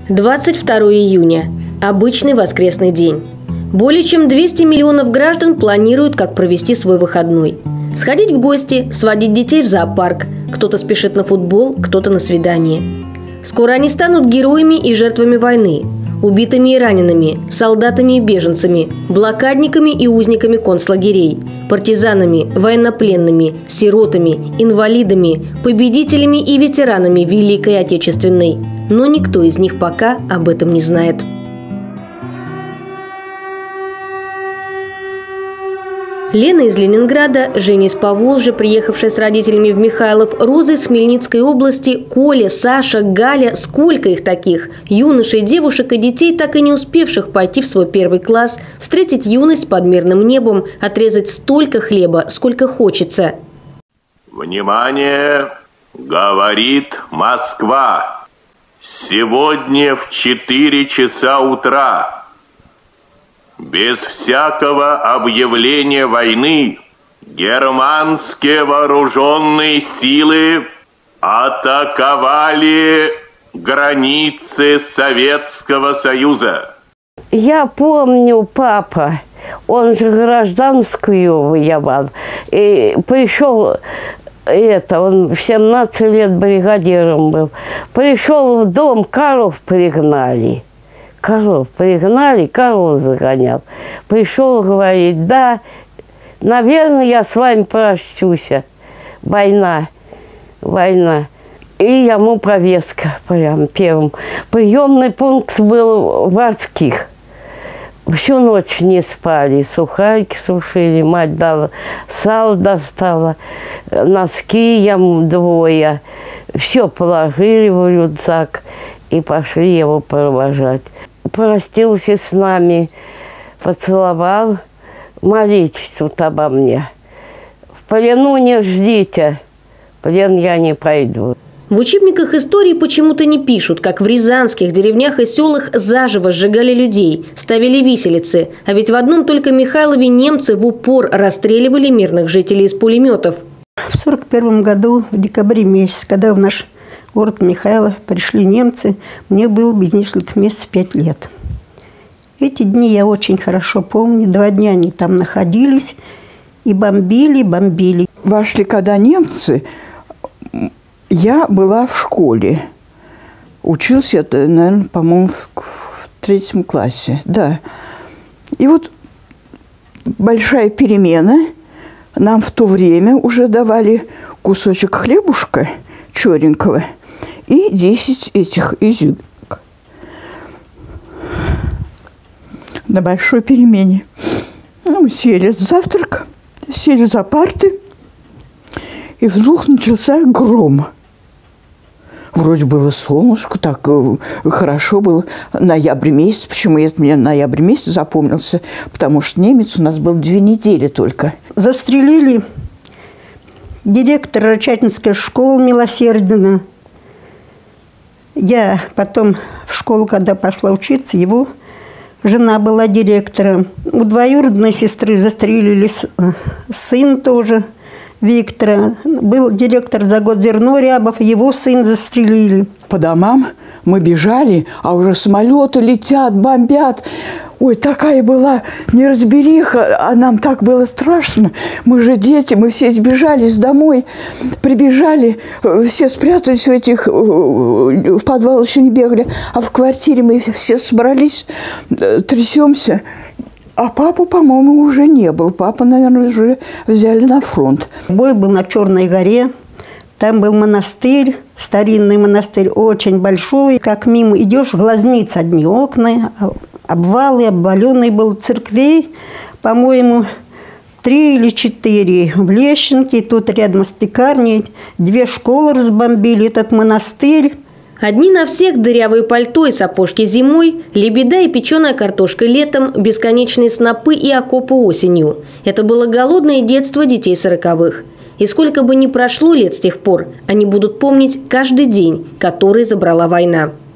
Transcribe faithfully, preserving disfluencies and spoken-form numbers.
двадцать второе июня. Обычный воскресный день. Более чем двести миллионов граждан планируют, как провести свой выходной. Сходить в гости, сводить детей в зоопарк. Кто-то спешит на футбол, кто-то на свидание. Скоро они станут героями и жертвами войны. Убитыми и ранеными, солдатами и беженцами, блокадниками и узниками концлагерей, партизанами, военнопленными, сиротами, инвалидами, победителями и ветеранами Великой Отечественной. Но никто из них пока об этом не знает. Лена из Ленинграда, Женя из Поволжья, приехавшая с родителями в Михайлов, Роза из Хмельницкой области, Коля, Саша, Галя – сколько их таких? Юношей, девушек и детей, так и не успевших пойти в свой первый класс, встретить юность под мирным небом, отрезать столько хлеба, сколько хочется. Внимание! Говорит Москва! Сегодня в четыре часа утра без всякого объявления войны германские вооруженные силы атаковали границы Советского Союза. Я помню, папа, он же гражданскую воевал, и пришел, это, он в семнадцать лет бригадиром был, пришел в дом, коров пригнали. Коров пригнали, коров загонял. Пришел, говорит, да, наверное, я с вами прощусь. Война, война. И ему повестка прям первым. Приемный пункт был в Арских. Всю ночь не спали, сухарики сушили, мать дала, сало достала, носки ему двое. Все положили в рюкзак и пошли его провожать. Простился с нами, поцеловал, молитесь тут обо мне. В плену не ждите, в плен я не пойду. В учебниках истории почему-то не пишут, как в рязанских деревнях и селах заживо сжигали людей, ставили виселицы, а ведь в одном только Михайлове немцы в упор расстреливали мирных жителей из пулеметов. В сорок первом году, в декабре месяц, когда в наш город Михайлов пришли немцы, мне было без нескольких месяцев пять лет. Эти дни я очень хорошо помню. Два дня они там находились и бомбили, бомбили. Вошли когда немцы, я была в школе. Учился я, наверное, по-моему, в, в третьем классе. Да. И вот большая перемена. Нам в то время уже давали кусочек хлебушка черненького и десять этих изюминок. На большой перемене. Ну, мы сели за завтрак, сели за парты, и вдруг начался гром. Вроде было солнышко, так хорошо было. Ноябрь месяц. Почему это мне ноябрь месяц запомнился? Потому что немец у нас был две недели только. Застрелили директора Рачатинской школы Милосердина. Я потом в школу, когда пошла учиться, его жена была директором. У двоюродной сестры застрелили сын тоже, Виктора. Был директор за год зерно Рябов, его сын застрелили. По домам мы бежали, а уже самолеты летят, бомбят. Ой, такая была неразбериха, а нам так было страшно. Мы же дети, мы все сбежались домой, прибежали, все спрятались в этих, в подвал еще не бегали, а в квартире мы все собрались, трясемся. А папу, по-моему, уже не был. Папа, наверное, уже взяли на фронт. Бой был на Черной горе. Там был монастырь, старинный монастырь, очень большой. Как мимо идешь, глазниц одни окна, обвалы, обваленный был церквей, по-моему, три или четыре в Лещенке. Тут рядом с пекарней две школы разбомбили, этот монастырь. Одни на всех дырявые пальто и сапожки зимой, лебеда и печеная картошка летом, бесконечные снопы и окопы осенью. Это было голодное детство детей сороковых. И сколько бы ни прошло лет с тех пор, они будут помнить каждый день, который забрала война.